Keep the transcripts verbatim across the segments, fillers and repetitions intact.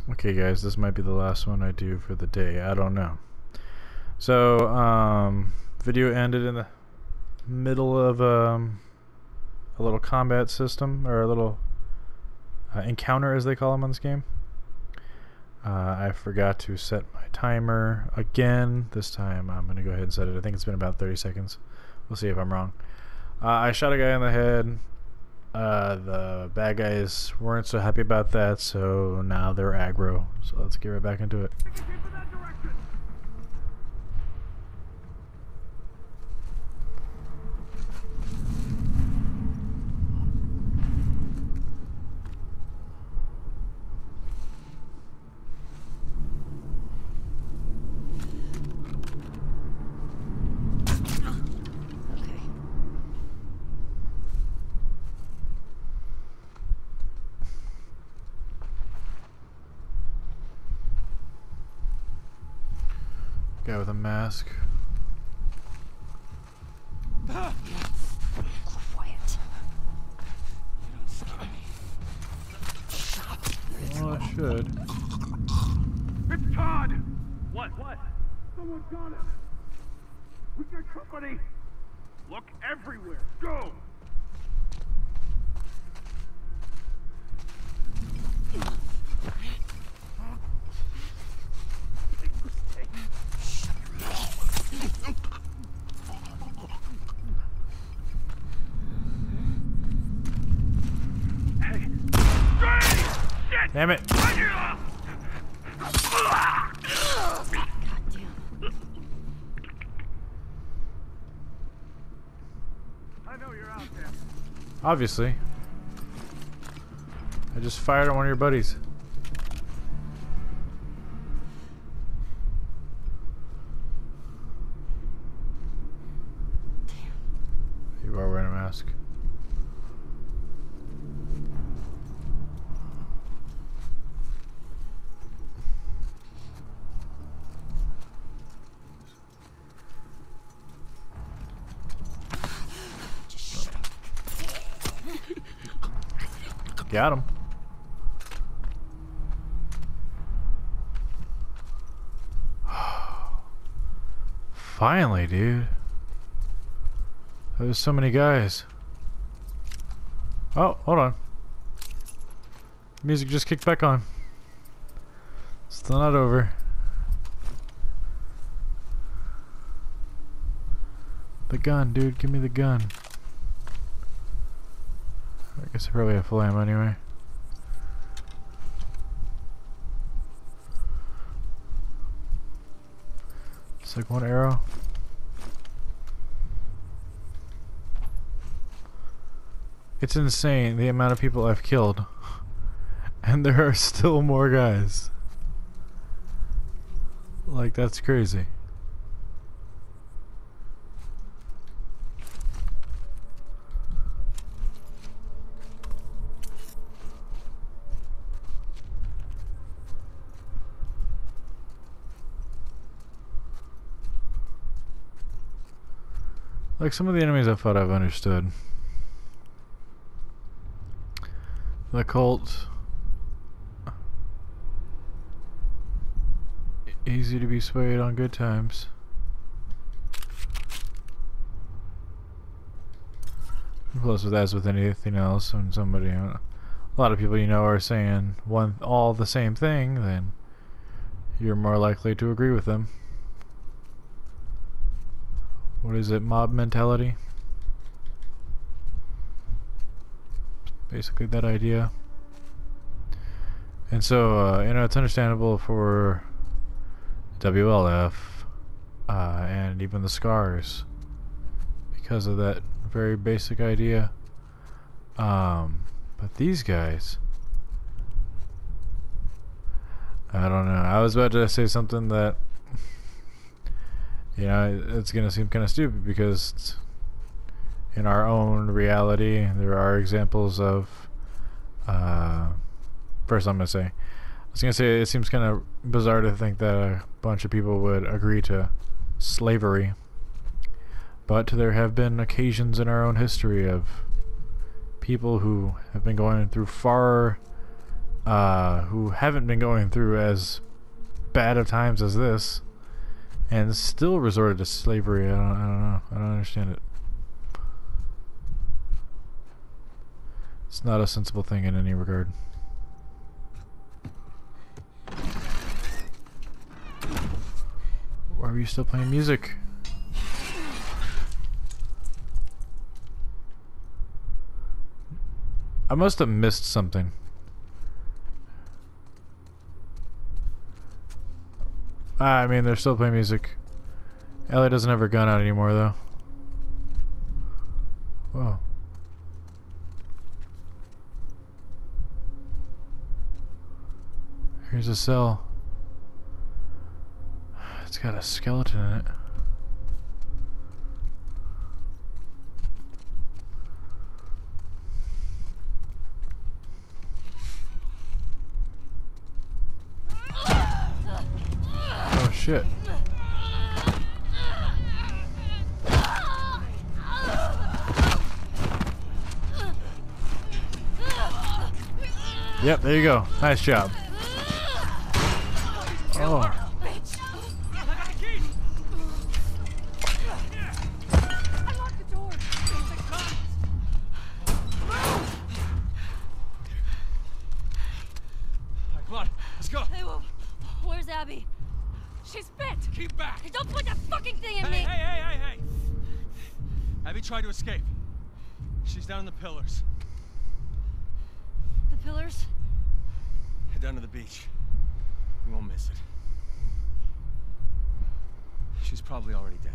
Okay guys, this might be the last one I do for the day. I don't know. So, um, video ended in the middle of um, a little combat system, or a little uh, encounter as they call them on this game. Uh, I forgot to set my timer again. This time I'm going to go ahead and set it. I think it's been about thirty seconds. We'll see if I'm wrong. Uh, I shot a guy in the head. Uh, the bad guys weren't so happy about that, so now they're aggro. So let's get right back into it. Guy with a mask. Quiet. You don't scare me. Well, I should. It's Todd! What? What? Someone got him! We got company! Look everywhere! Go! Damn it! Goddamn. I know you're out there. Obviously. I just fired at one of your buddies. You are wearing a mask. Got him. Finally, dude. There's so many guys. Oh, hold on. Music just kicked back on. Still not over. The gun, dude. Give me the gun. I guess I probably have full ammo anyway. It's like one arrow. It's insane the amount of people I've killed. And there are still more guys. Like, that's crazy. Like, some of the enemies I fought I've understood. The cult. Easy to be swayed on good times. Plus, with as with anything else, when somebody, a lot of people you know are saying one all the same thing, then you're more likely to agree with them. What is it? Mob mentality? Basically that idea. And so, uh, you know, it's understandable for W L F uh, and even the Scars because of that very basic idea. Um, but these guys, I don't know. I was about to say something that, you know, it's gonna seem kind of stupid because in our own reality there are examples of uh, first I'm gonna say I was gonna say it seems kind of bizarre to think that a bunch of people would agree to slavery, but there have been occasions in our own history of people who have been going through far uh, who haven't been going through as bad of times as this, and still resorted to slavery. I don't, I don't know. I don't understand it. It's not a sensible thing in any regard. Why are you still playing music? I must have missed something. Ah, I mean, they're still playing music. Ellie doesn't have her gun out anymore, though. Whoa. Here's a cell. It's got a skeleton in it. Oh shit. Yep, there you go. Nice job. Oh. Abby. She's bit! Keep back! Hey, don't put that fucking thing in Hey, me! hey, hey, hey, hey! Abby tried to escape. She's down in the pillars. The pillars? Head down to the beach. You won't miss it. She's probably already dead.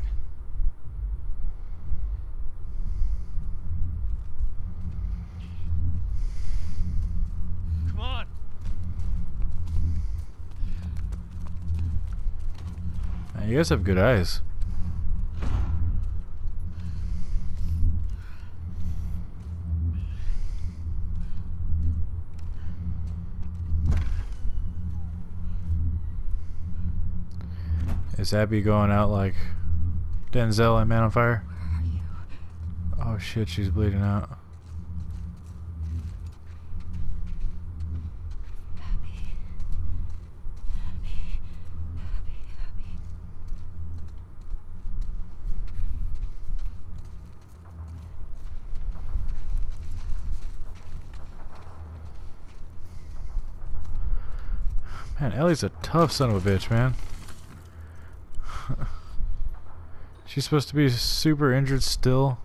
Come on! You guys have good eyes. Is Abby going out like Denzel in Man on Fire? Where are you? Oh shit, she's bleeding out. Man, Ellie's a tough son of a bitch, man. She's supposed to be super injured still.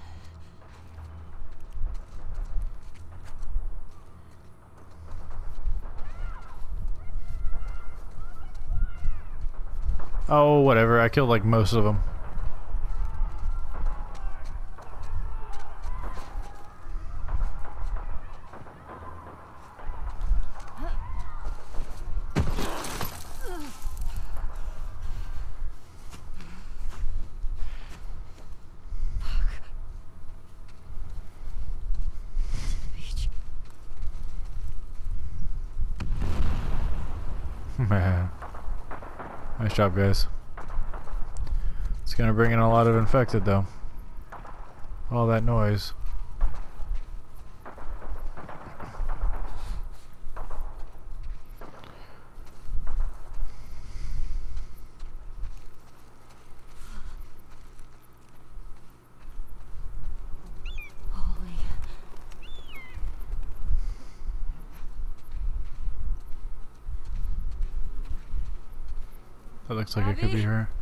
Oh, whatever. I killed like most of them. Man. Nice job, guys. It's gonna bring in a lot of infected, though. All that noise. That looks like it could be her.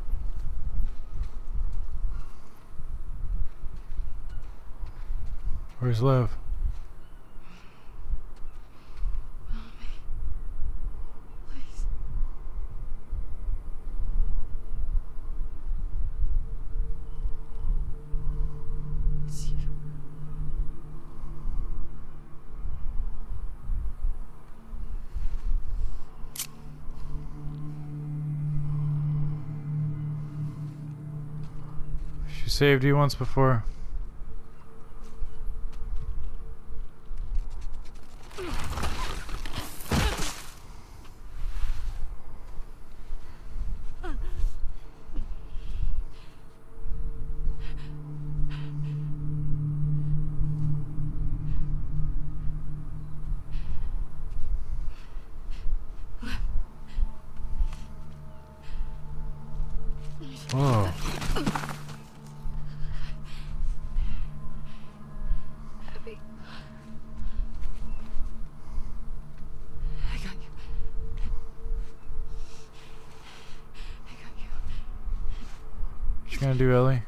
Where's Lev? Please. It's you. She saved you once before. you gonna do, Ellie?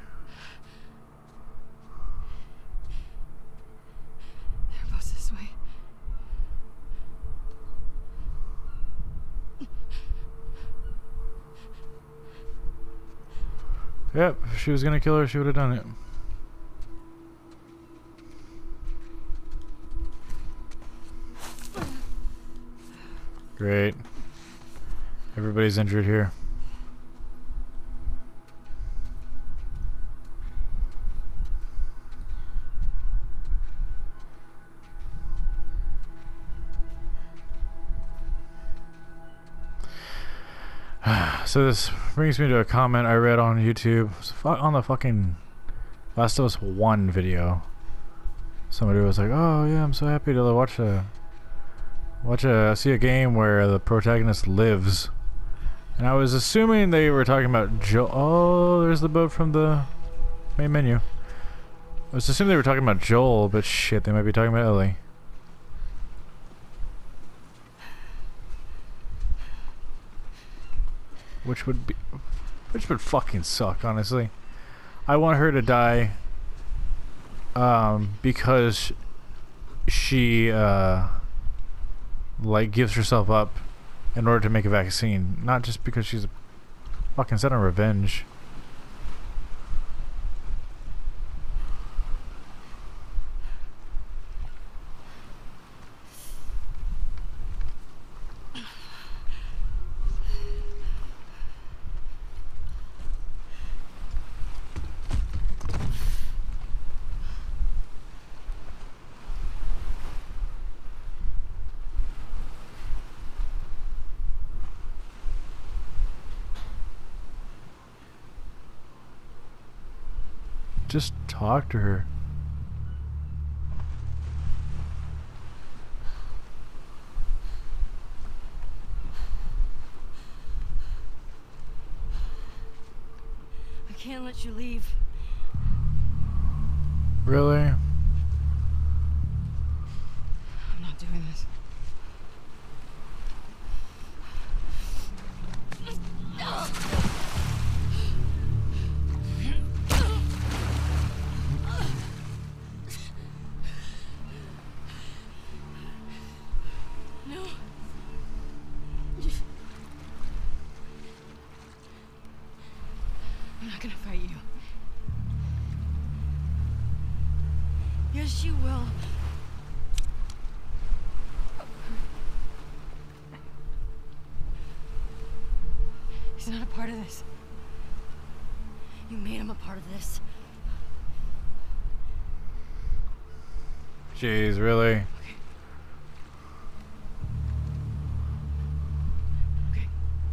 They're both this way. Yep, if she was gonna kill her, she would have done it. Great. Everybody's injured here. So this brings me to a comment I read on YouTube on the fucking Last of Us one video. Somebody was like, "Oh yeah, I'm so happy to watch a watch a see a game where the protagonist lives." And I was assuming they were talking about Joel. Oh, there's the boat from the main menu. I was assuming they were talking about Joel, but shit, they might be talking about Ellie. Which would be, which would fucking suck, honestly. I want her to die, um, because she, uh, like, gives herself up in order to make a vaccine, not just because she's fucking set on revenge. Just talk to her. I can't let you leave. Really? I'm not doing this. No. I'm not gonna fight you. Yes, you will. He's not a part of this. You made him a part of this. Jeez, really? Okay. Okay.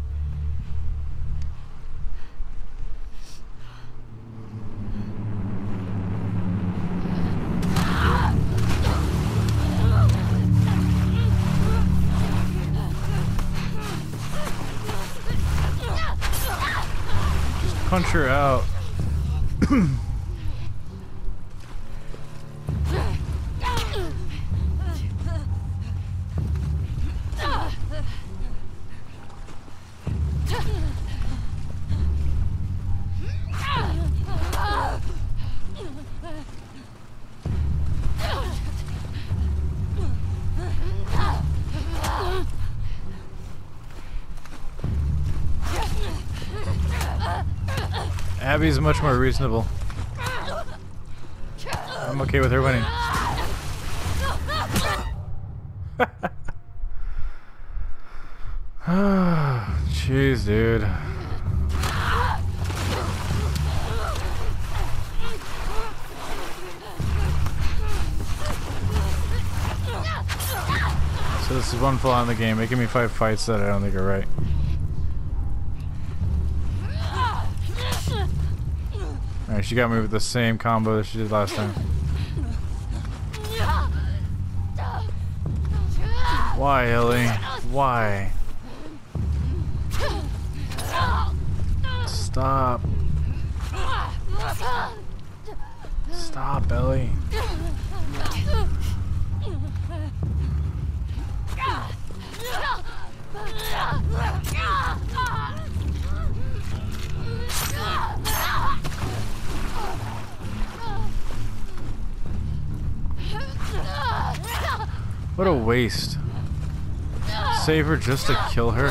Punch her out. Abby's much more reasonable. I'm okay with her winning. Jeez, dude. So this is one flaw in the game, making me fight fights that I don't think are right. Alright, she got me with the same combo that she did last time. Why, Ellie? Why? Stop. Stop, Ellie. What a waste. Save her just to kill her?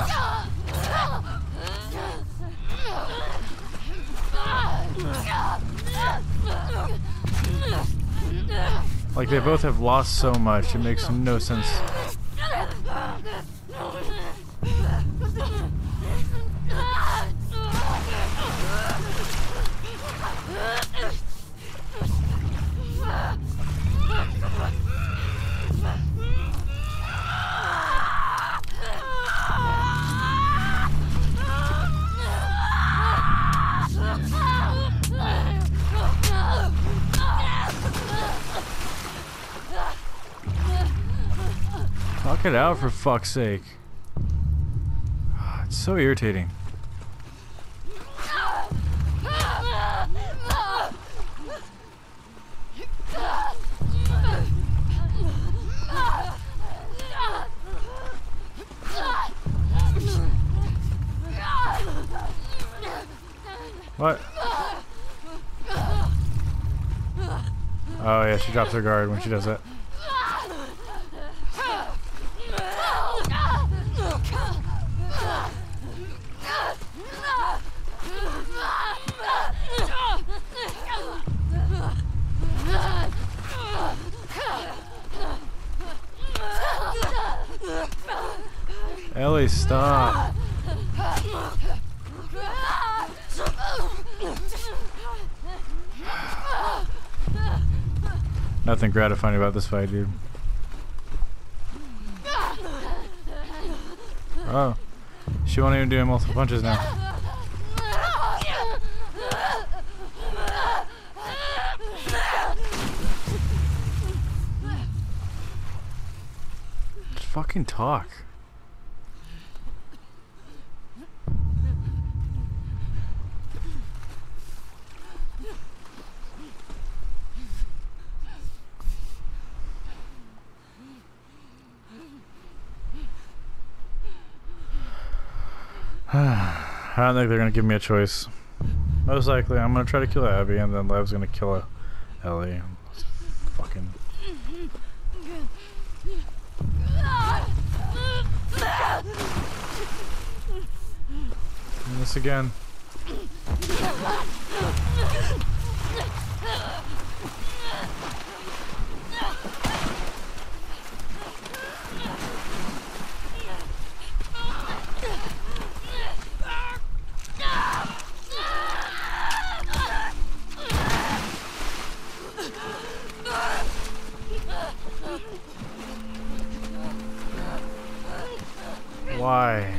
Like, they both have lost so much, it makes no sense. Knock it out, for fuck's sake. It's so irritating. What? Oh yeah, she drops her guard when she does that. Ellie, stop. Nothing gratifying about this fight, dude. Oh. She won't even do multiple punches now. Just fucking talk. I don't think they're gonna give me a choice. Most likely, I'm gonna try to kill Abby, and then Lev's gonna kill Ellie. Fucking. And this again. Why?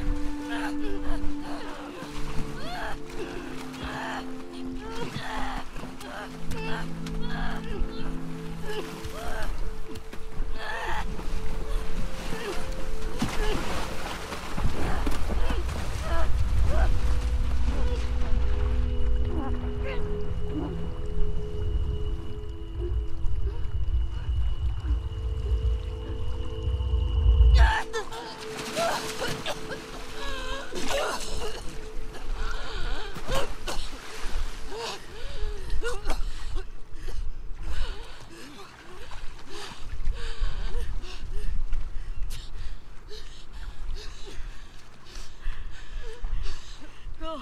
Go.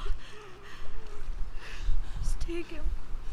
Just take him.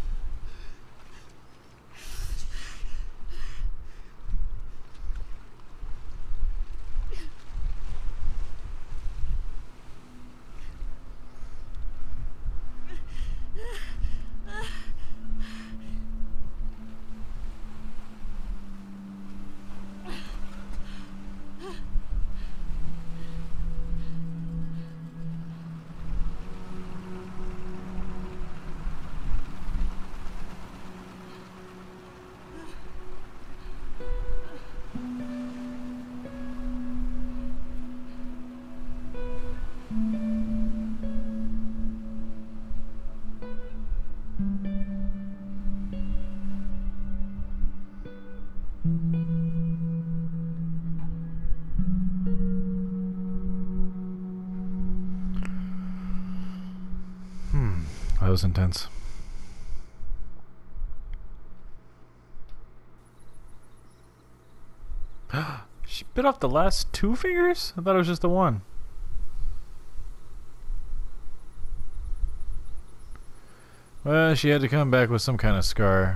Hmm, that was intense. Bit off the last two fingers? I thought it was just the one. Well, she had to come back with some kind of scar.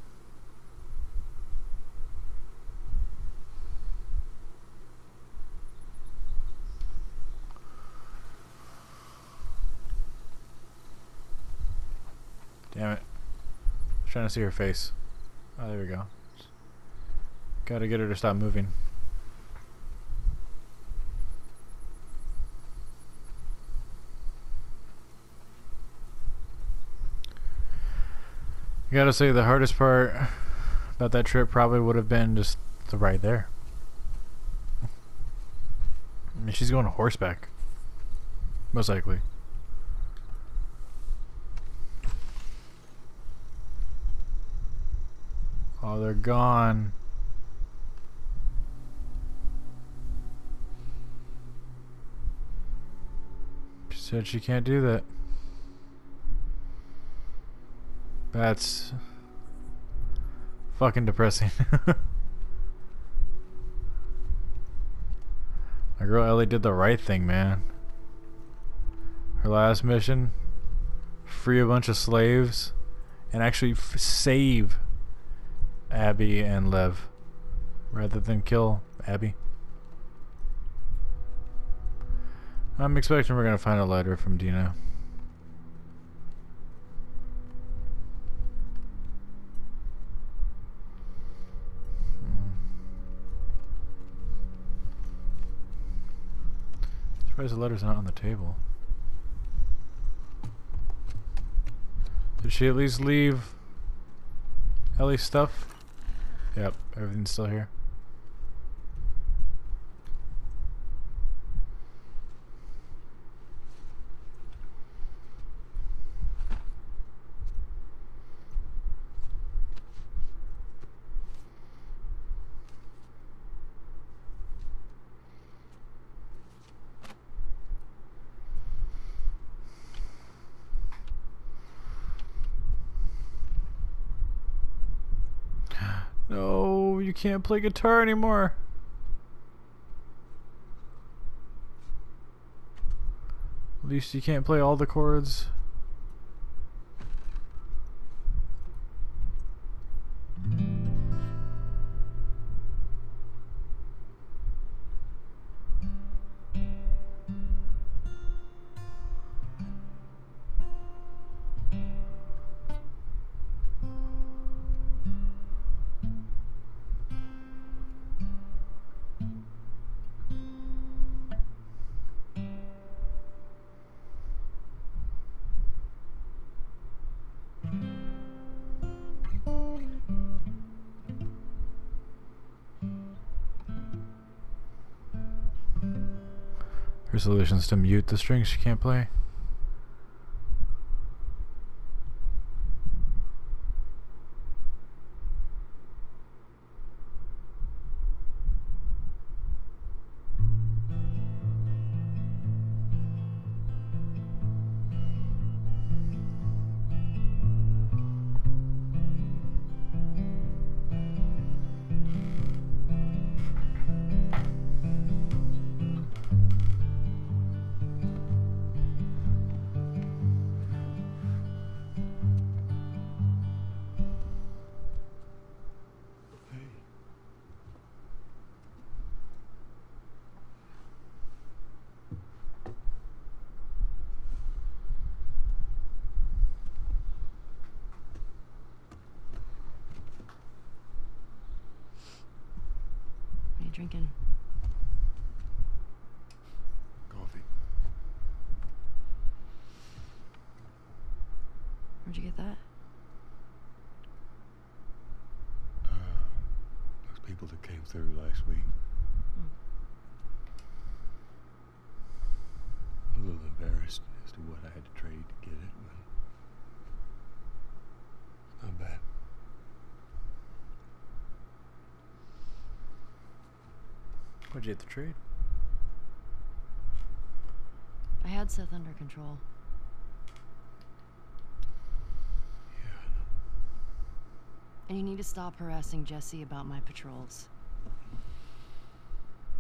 Damn it. I was trying to see her face. Oh, there we go. Gotta get her to stop moving. I gotta say the hardest part about that trip probably would have been just the ride there. I mean, she's going horseback. Most likely. Oh, they're gone. She said she can't do that. That's fucking depressing. My girl Ellie did the right thing, man. Her last mission, free a bunch of slaves and actually f save Abby and Lev rather than kill Abby. I'm expecting we're gonna find a letter from Dina. Surprised the letter's not on the table. Did she at least leave Ellie's stuff? Yep, everything's still here. No, you can't play guitar anymore. At least you can't play all the chords. Her solution is to mute the strings she can't play. Drinking. Coffee. Where'd you get that? Uh, those people that came through last week. Hmm. A little embarrassed as to what I had to trade to get it, but not bad. What'd you have to trade? I had Seth under control. Yeah, I know. And you need to stop harassing Jesse about my patrols.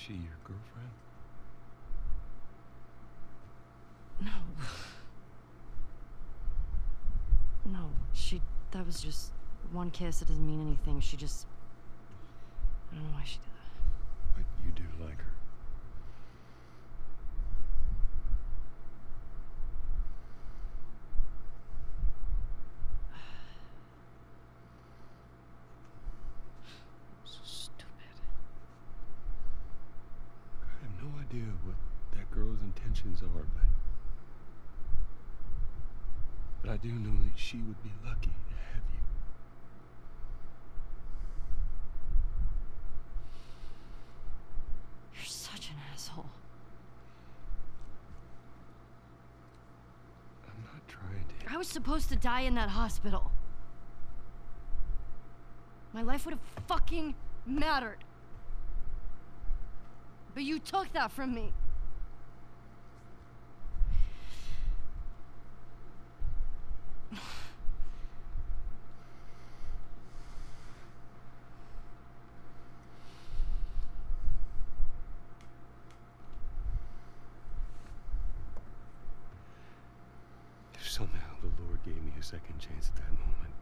she your girlfriend? No. No, she... That was just one kiss. It doesn't mean anything. She just... I don't know why she did that. But you do like her. So stupid. I have no idea what that girl's intentions are, but... But I do know that she would be lucky to have you. You're such an asshole. I'm not trying to... I was supposed to die in that hospital. My life would have fucking mattered. But you took that from me. If somehow the Lord gave me a second chance at that moment,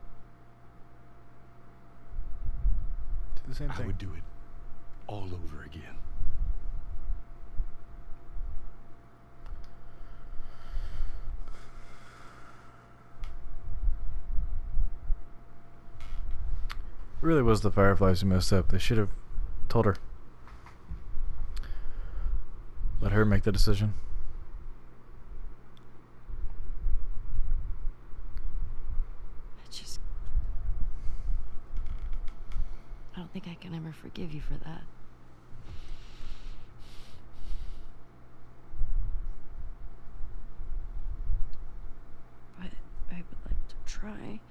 Do the same I thing. would do it all over again. It really was the Fireflies who messed up. They should have told her. Let her make the decision. I just... I don't think I can ever forgive you for that. But I would like to try.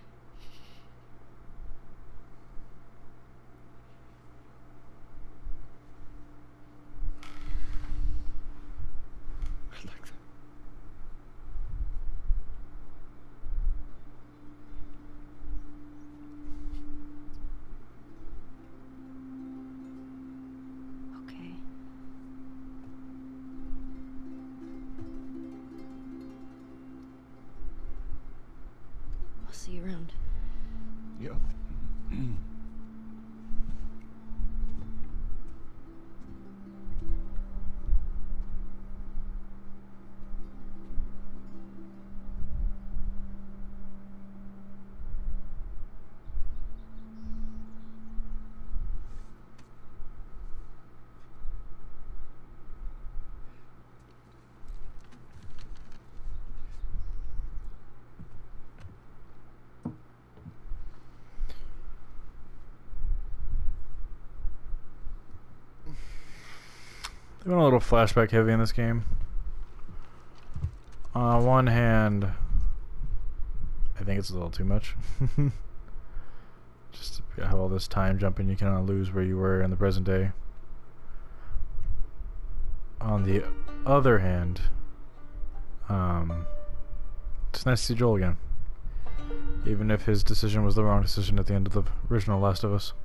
I like that. Okay. I'll see you around. Yep. They went a little flashback heavy in this game. On one hand, I think it's a little too much. Just to have all this time jumping, you kind of lose where you were in the present day. On the other hand, um, it's nice to see Joel again. Even if his decision was the wrong decision at the end of the original Last of Us.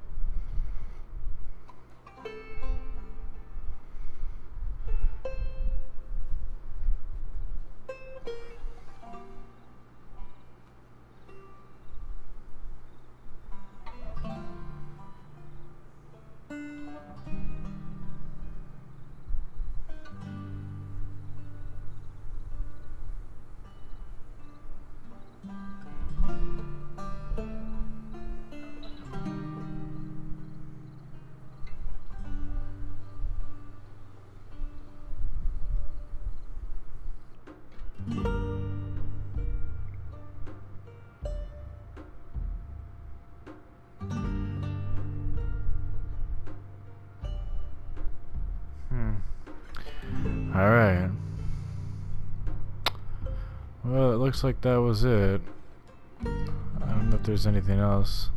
Alright. Well, it looks like that was it. I don't know if there's anything else.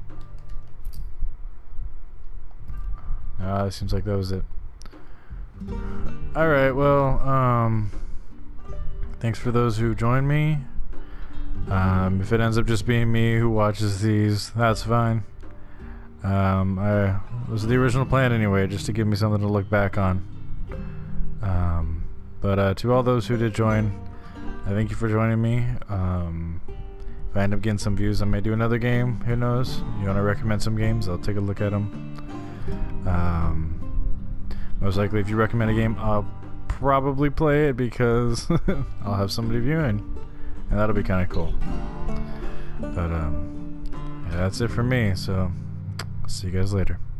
Ah, it seems like that was it. Alright, well, um... thanks for those who joined me. Um, if it ends up just being me who watches these, that's fine. Um, I it was the original plan anyway, just to give me something to look back on. Um, but uh, to all those who did join, I thank you for joining me. Um, if I end up getting some views, I may do another game. Who knows? You want to recommend some games? I'll take a look at them. Um, most likely, if you recommend a game, I'll probably play it because I'll have somebody viewing, and that'll be kind of cool. But um, yeah, that's it for me. So, see you guys later.